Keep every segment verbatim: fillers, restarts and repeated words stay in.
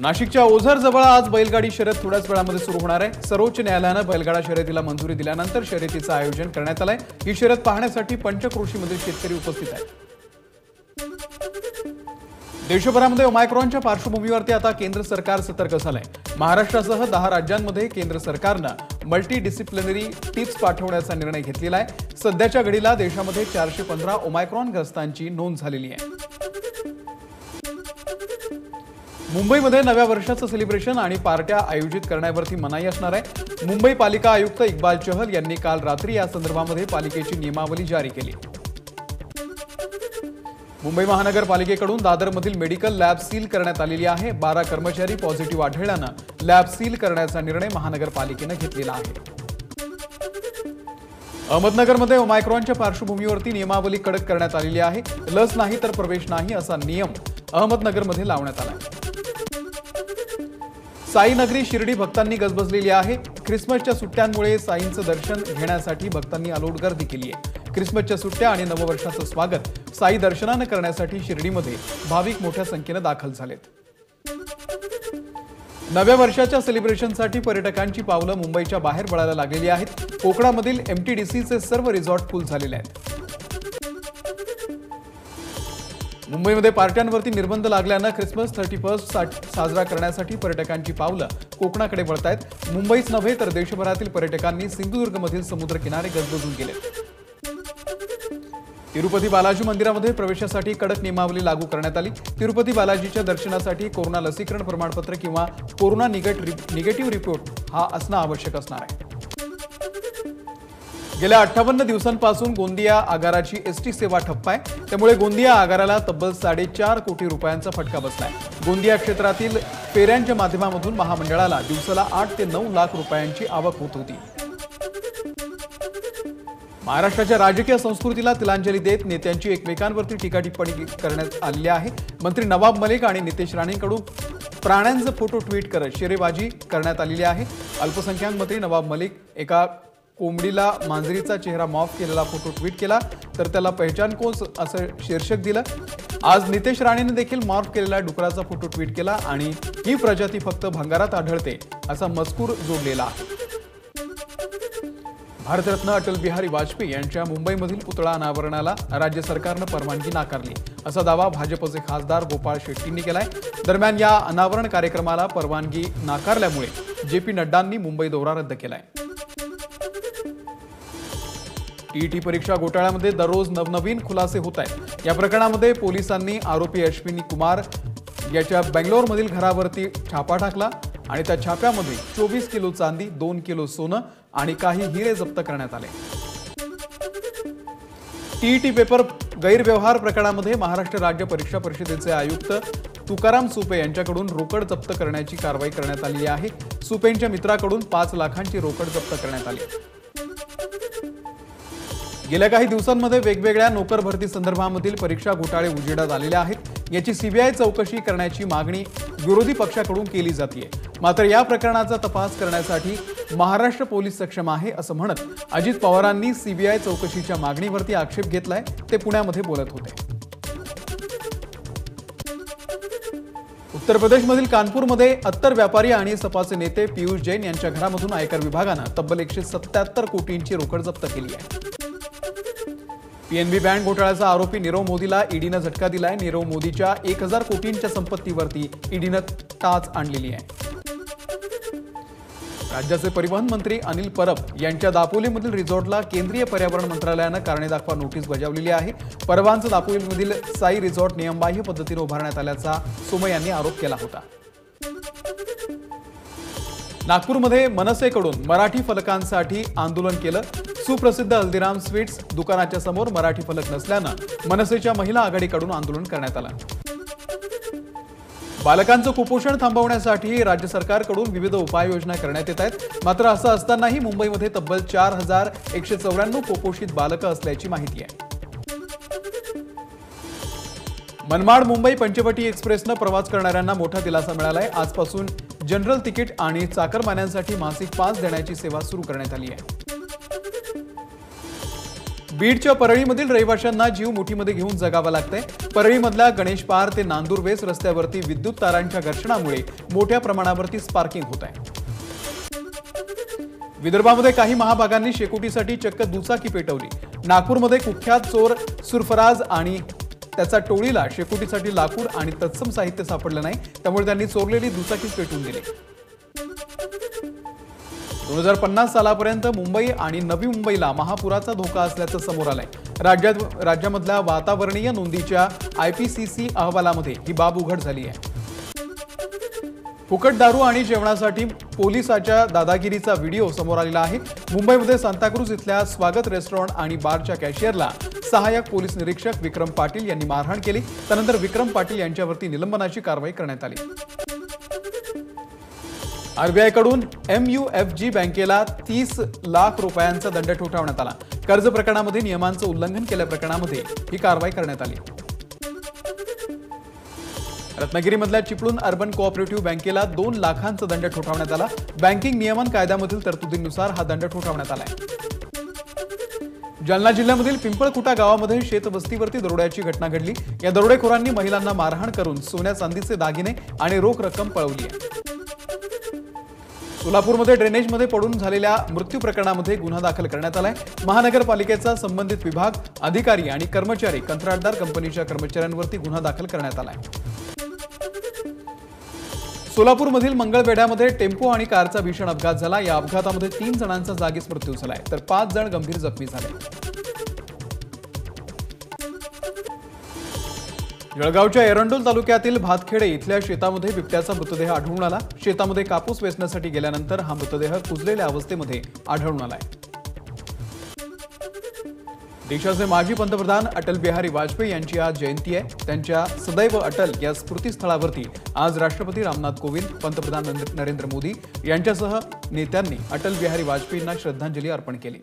नाशिकच्या ओझर जवळ आज बैलगाडी शर्यत थोड्याच वेळामध्ये सुरू होणार आहे। सर्वोच्च न्यायालयाने बैलगाडा शर्यतीला मंजुरी दिल्यानंतर शर्यतीचं आयोजन करण्यात आलंय। ही शर्यत पाहण्यासाठी पंचक्रोशीमधील शेतकरी उपस्थित आहेत। देशभरामध्ये ओमायक्रॉनच्या पार्श्वभूमीवरती आता केंद्र सरकार सतर्क झालंय। महाराष्ट्रासह दहा राज्यांमध्ये केंद्र सरकारनं मल्टी डिसिप्लिनरी टीम्स पाठवण्याचा निर्णय घेतलेला आहे। सध्याच्या घडीला देशामध्ये चारशे पंधरा ओमायक्रॉन ग्रस्तांची नोंद झालेली आहे। मुंबईमध्ये नव्या वर्षाचं सेलिब्रेशन आणि पार्ट्या आयोजित करण्यावरती मनाई असणार आहे। मुंबई पालिका आयुक्त इक्बाल चहल यांनी काल रात्री या संदर्भामध्ये पालिकेची नियमावली जारी केली। मुंबई महानगरपालिकेकडून दादरमधील मेडिकल लॅब सील करण्यात आलेली आहे। बारा कर्मचारी पॉझिटिव्ह आढळल्यानं लॅब सील करण्याचा निर्णय महानगरपालिकेने घेतलेला आहे। अहमदनगरमध्ये ओमायक्रॉनच्या पार्श्वभूमीवरती नियमावली कडक करण्यात आलेली आहे। लस नाही तर प्रवेश नाही असा नियम अहमदनगरमध्ये लावण्यात आला आहे। साई नगरी शिर्डी भक्तांनी गजबजलेली आहे। ख्रिसमसच्या सुट्ट्यांमुळे साईंचं दर्शन घेण्यासाठी भक्तांनी अलोट गर्दी केली आहे। ख्रिसमसच्या सुट्ट्या आणि नववर्षाचं स्वागत साई दर्शनानं करण्यासाठी शिर्डीमध्ये भाविक मोठ्या संख्येने दाखल झालेत। नव्या वर्षाच्या सेलिब्रेशनसाठी पर्यटकांची पावलं मुंबईच्या बाहेर वळायला लागलेली आहेत। कोकणामधील एमटीडीसीचे सर्व रिसॉर्ट फुल झालेले आहेत। मुंबईमध्ये पार्ट्यांवरती निर्बंध लागल्यानं ख्रिसमस थर्टी फर्स्ट साजरा करण्यासाठी पर्यटकांची पावलं कोकणाकडे वळत आहेत। मुंबईच नव्हे तर देशभरातील पर्यटकांनी सिंधुदुर्गमधील समुद्र किनारे गजबजून गेले। तिरुपती बालाजी मंदिरामध्ये प्रवेशासाठी कडक नियमावली लागू करण्यात आली। तिरुपती बालाजीच्या दर्शनासाठी कोरोना लसीकरण प्रमाणपत्र किंवा कोरोना निगेटिव्ह रिपोर्ट हा असणं आवश्यक असणार आहे। गेल्या अठ्ठावन्न दिवसांपासून गोंदिया आगाराची एसटी सेवा ठप्प आहे। त्यामुळे गोंदिया आगाराला तब्बल साडेचार कोटी रुपयांचा फटका बसलाय। गोंदिया क्षेत्रातील फेऱ्यांच्या माध्यमातून महामंडळाला दिवसाला आठ ते नऊ लाख रुपयांची आवक होत होती। महाराष्ट्राच्या राजकीय संस्कृतीला तिलांजली देत नेत्यांची एकमेकांवरती टीका टिप्पणी करण्यात आली आहे। मंत्री नवाब मलिक आणि नितेश राणेंकडून प्राण्यांचे फोटो ट्विट करत शेरेबाजी करण्यात आलेली आहे। अल्पसंख्याक मंत्री नवाब मलिक एका कोंबडीला मांजरीचा चेहरा मॉफ केलेला फोटो ट्विट केला तर त्याला पहचान कोस असं शीर्षक दिलं। आज नितेश राणेने देखील मॉर्फ केलेला डुकराचा फोटो ट्विट केला आणि ही प्रजाती फक्त भंगारात आढळते असा मजकूर जोडलेला आहे। भारतरत्न अटल बिहारी वाजपेयी यांच्या मुंबईमधील पुतळा अनावरणाला राज्य सरकारनं परवानगी नाकारली असा दावा भाजपचे खासदार गोपाळ शेट्टींनी केलाय। दरम्यान या अनावरण कार्यक्रमाला परवानगी नाकारल्यामुळे जे पी नड्डांनी मुंबई दौरा रद्द केलाय। टीईटी परीक्षा घोटाळ्यामध्ये दररोज नवनवीन खुलासे होत आहेत। या प्रकरणामध्ये पोलिसांनी आरोपी अश्विनी कुमार याच्या बेंगलोरमधील घरावरती छापा टाकला आणि त्या छाप्यामध्ये चोवीस किलो चांदी, दोन किलो सोनं आणि काही हिरे जप्त करण्यात आले। टीईटी पेपर गैरव्यवहार प्रकरणामध्ये महाराष्ट्र राज्य परीक्षा परिषदेचे आयुक्त तुकाराम सुपे यांच्याकडून रोकड जप्त करण्याची कारवाई करण्यात आली आहे। सुपेंच्या मित्राकडून पाच लाखांची रोकड जप्त करण्यात आली। गेल्या काही दिवसांमध्ये वेगवेगळ्या नोकर भरती संदर्भामधील परीक्षा घोटाळे उजेडात आलेले आहेत। याची सीबीआय चौकशी करण्याची मागणी विरोधी पक्षाकडून केली जाते। मात्र या प्रकरणाचा तपास करण्यासाठी महाराष्ट्र पोलीस सक्षम आहे असं म्हणत अजित पवारांनी सीबीआय चौकशीच्या मागणीवरती आक्षेप घेतलाय। ते पुण्यामध्ये बोलत होते। उत्तर प्रदेशमधील कानपूरमध्ये अत्तर व्यापारी आणि सपाचे नेते पियुष जैन यांच्या घरामधून आयकर विभागानं तब्बल एकशे सत्याहत्तर कोटींची रोकड जप्त केली आहे। पीएनबी बँक घोटाळ्याचा आरोपी नीरव मोदीला ईडीनं झटका दिलाय। नीरव मोदीच्या एक हजार कोटींच्या संपत्तीवरती ईडीनं टाच आणलेली आहे। राज्याचे परिवहन मंत्री अनिल परब यांच्या दापोलीमधील रिसॉर्टला केंद्रीय पर्यावरण मंत्रालयानं कारणे दाखवा नोटीस बजावलेली आहे। परबांचं दापोलीमधील साई रिसॉर्ट नियमबाह्य पद्धतीने उभारण्यात आल्याचा सोमय यांनी आरोप केला होता। नागपूरमध्ये मनसेकडून मराठी फलकांसाठी आंदोलन केलं। सुप्रसिद्ध हल्दीराम स्वीट्स दुकानाच्या समोर मराठी फलक नसल्यानं मनसेच्या महिला आघाडीकडून आंदोलन करण्यात आलं। बालकांचं कुपोषण थांबवण्यासाठी राज्य सरकारकडून विविध उपाययोजना करण्यात येत आहेत। मात्र असं असतानाही मुंबईमध्ये तब्बल चार हजार एकशे चौऱ्याण्णव कुपोषित बालकं असल्याची माहिती आहे। मनमाड मुंबई पंचवटी एक्सप्रेसनं प्रवास करणाऱ्यांना मोठा दिलासा मिळालाय। आजपासून जनरल तिकीट आणि चाकरमान्यांसाठी मासिक पास देण्याची सेवा सुरू करण्यात आली आहे। बीडच्या परळीमधील रहिवाशांना जीव मुठीमध्ये घेऊन जगावं लागतंय। परळीमधल्या गणेश पार ते नांदूरवेस रस्त्यावरती विद्युत तारांच्या घर्षणामुळे मोठ्या प्रमाणावरती स्पार्किंग होत आहे। विदर्भामध्ये काही महाभागांनी शेकोटीसाठी चक्क दुचाकी पेटवली। नागपूरमध्ये कुख्यात चोर सुरफराज आणि त्याचा टोळीला शेकोटीसाठी लाकूड आणि तत्सम साहित्य सापडलं नाही, त्यामुळे त्यांनी चोरलेली दुचाकी पेटवून दिली। दोन हजार पन्नास सालापर्यंत मुंबई आणि नवी मुंबईला महापुराचा धोका असल्याचं समोर आलंय। राज्यात राज्यामधल्या वातावरणीय नोंदीच्या आयपीसीसी अहवालामध्ये ही बाब उघड झाली आहे। फुकट दारू आणि जेवणासाठी पोलिसाच्या दादागिरीचा व्हिडिओ समोर आलेला आहे। मुंबईमध्ये सांताक्रूज इथल्या स्वागत रेस्टॉरंट आणि बारच्या कॅशियरला सहाय्यक पोलीस निरीक्षक विक्रम पाटील यांनी मारहाण केली। त्यानंतर विक्रम पाटील यांच्यावरती निलंबनाची कारवाई करण्यात आली। आरबीआयकडून एमयूएफजी बँकेला तीस लाख रुपयांचा दंड ठोठावण्यात आला। कर्ज प्रकरणामध्ये नियमांचं उल्लंघन केल्या प्रकरणामध्ये ही कारवाई करण्यात आली। रत्नागिरीमधल्या चिपळूण अर्बन कोऑपरेटिव्ह बँकेला दोन लाखांचा दंड ठोठावण्यात आला। बँकिंग नियमन कायद्यामधील तरतुदींनुसार हा दंड ठोठावण्यात आलाय। जालना जिल्ह्यामधील पिंपळखुटा गावामध्ये शेतवस्तीवरती दरोड्याची घटना घडली। या दरोडेखोरांनी महिलांना मारहाण करून सोन्या चांदीचे दागिने आणि रोख रक्कम पळवली आहे। सोलापूरमध्ये ड्रेनेजमध्ये पडून झालेल्या मृत्यू प्रकरणामध्ये गुन्हा दाखल करण्यात आलाय। महानगरपालिकेचा संबंधित विभाग, अधिकारी आणि कर्मचारी कंत्राटदार कंपनीच्या कर्मचाऱ्यांवरती गुन्हा दाखल करण्यात आलाय। सोलापूरमधील मंगळवेढ्यामध्ये टेम्पो आणि कारचा भीषण अपघात झाला। या अपघातामध्ये तीन जणांचा जागीच मृत्यू झालाय, तर पाच जण गंभीर जखमी झाले। जळगावच्या एरंडोल तालुक्यातील भातखेडे इथल्या शेतामध्ये बिबट्याचा मृतदेह आढळून आला। शेतामध्ये कापूस वेचण्यासाठी गेल्यानंतर हा मृतदेह कुजलेल्या अवस्थेमध्ये आढळून आलाय। देशाचे माजी पंतप्रधान अटल बिहारी वाजपेयी यांची आज जयंती आहे। त्यांच्या सदैव अटल या स्मृतीस्थळावरती आज राष्ट्रपती रामनाथ कोविंद, पंतप्रधान नरेंद्र मोदी यांच्यासह नेत्यांनी अटल बिहारी वाजपेयींना श्रद्धांजली अर्पण केली।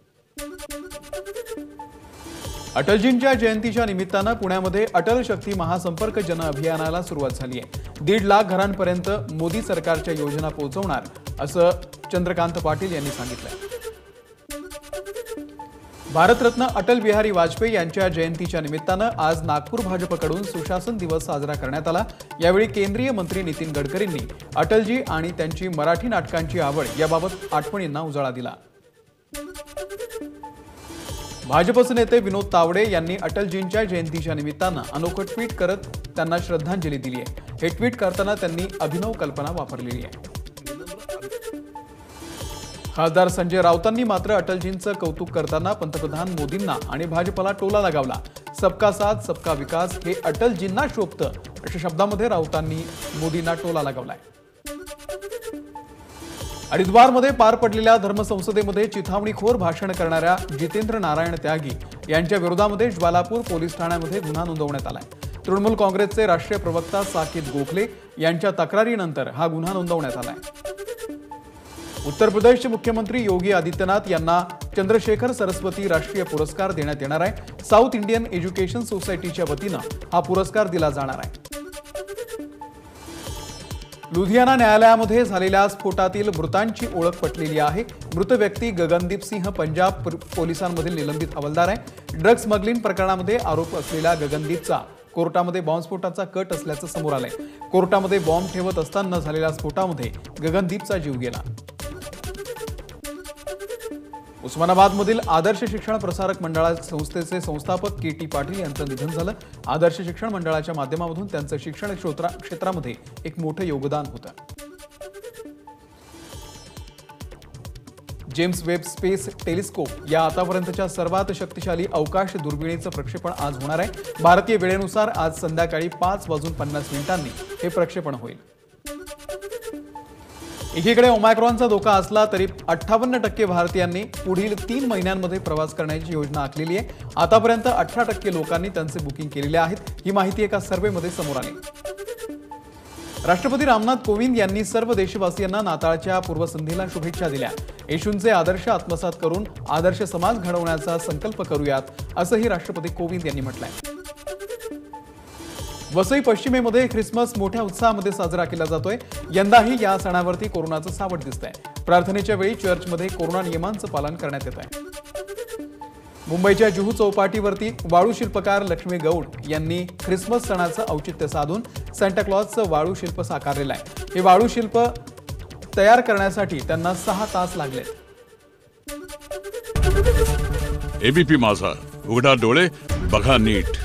अटलजींच्या जयंतीच्या निमित्तानं पुण्यामध्ये अटल शक्ती महासंपर्क जन अभियानाला सुरुवात झाली आहे। दीड लाख घरांपर्यंत मोदी सरकारच्या योजना पोहोचवणार असं चंद्रकांत पाटील यांनी सांगितलं। भारतरत्न अटल बिहारी वाजपेयी यांच्या जयंतीच्या निमित्तानं आज नागपूर भाजपकडून सुशासन दिवस साजरा करण्यात आला। यावेळी केंद्रीय मंत्री नितीन गडकरींनी अटलजी आणि त्यांची मराठी नाटकांची आवड याबाबत आठवणींना उजाळा दिला। भाजपचे नेते विनोद तावडे यांनी अटलजींच्या जयंतीच्या निमित्तानं अनोखं ट्विट करत त्यांना श्रद्धांजली दिली आहे। हे ट्विट करताना त्यांनी अभिनव कल्पना वापरलेली आहे। खासदार संजय राऊतांनी मात्र अटलजींचं कौतुक करताना पंतप्रधान मोदींना आणि भाजपला टोला लगावला। सबका साथ सबका विकास हे अटलजींना शोभतं अशा शब्दामध्ये राऊतांनी मोदींना टोला लगावलाय। हरिद्वारमध्ये पार पडलेल्या धर्मसंसदेमध्ये चिथावणीखोर भाषण करणाऱ्या जितेंद्र नारायण त्यागी यांच्या विरोधामध्ये ज्वालापूर पोलीस ठाण्यामध्ये गुन्हा नोंदवण्यात आलाय। तृणमूल काँग्रेसचे राष्ट्रीय प्रवक्ता साकेत गोखले यांच्या तक्रारीनंतर हा गुन्हा नोंदवण्यात आलाय। उत्तर प्रदेशचे मुख्यमंत्री योगी आदित्यनाथ यांना चंद्रशेखर सरस्वती राष्ट्रीय पुरस्कार देण्यात येणार आहे। साऊथ इंडियन एज्युकेशन सोसायटीच्या वतीनं हा पुरस्कार दिला जाणार आहे। लुधियाना न्यायालयामध्ये झालेल्या स्फोटातील मृतांची ओळख पटलेली आहे। मृत व्यक्ती गगनदीप सिंह पंजाब पोलिसांमधील निलंबित हवालदार आहे। ड्रग स्मगलिंग प्रकरणामध्ये आरोप असलेल्या गगनदीपचा कोर्टामध्ये बॉम्बस्फोटाचा कट असल्याचं समोर आलंय। कोर्टामध्ये बॉम्ब ठेवत असताना झालेल्या स्फोटामध्ये गगनदीपचा जीव गेला। उस्मानाबादमधील आदर्श शिक्षण प्रसारक मंडळा संस्थेचे संस्थापक के टी पाटील यांचं निधन झालं। आदर्श शिक्षण मंडळाच्या माध्यमातून त्यांचं शिक्षण क्षेत्रामध्ये एक मोठं योगदान होतं। जेम्स वेब स्पेस टेलिस्कोप या आतापर्यंतच्या सर्वात शक्तिशाली अवकाश दुर्बिणीचं प्रक्षेपण आज होणार आहे। भारतीय वेळेनुसार आज संध्याकाळी पाच वाजून पन्नास मिनिटांनी हे प्रक्षेपण होईल। एकीकडे ओमायक्रॉनचा धोका असला तरी अठ्ठावन्न टक्के भारतीयांनी पुढील तीन महिन्यांमध्ये प्रवास करण्याची योजना आखलेली आहे। आतापर्यंत अठरा टक्के लोकांनी त्यांचे बुकिंग केलेले आहेत। ही माहिती एका सर्व्हेमध्ये समोर आली। राष्ट्रपती रामनाथ कोविंद यांनी सर्व देशवासियांना नाताळच्या पूर्वसंध्येला शुभेच्छा दिल्या। येशूंचे आदर्श आत्मसात करून आदर्श समाज घडवण्याचा संकल्प करूयात असंही राष्ट्रपती कोविंद यांनी म्हटलंय। वसई पश्चिमेमध्ये ख्रिसमस मोठ्या उत्साहामध्ये साजरा केला जातोय। यंदाही या सणावरती कोरोनाचं सावट दिसतंय। प्रार्थनेच्या वेळी चर्चमध्ये कोरोना नियमांचं पालन करण्यात येत आहे। मुंबईच्या जुहू चौपाटीवरती वाळू शिल्पकार लक्ष्मी गौड यांनी ख्रिसमस सणाचं औचित्य साधून सांता क्लॉजचं वाळू शिल्प साकारलेलं आहे। हे वाळू शिल्प तयार करण्यासाठी त्यांना सहा तास लागले। एबीपी माझा, उघडा डोळे बघा नीट।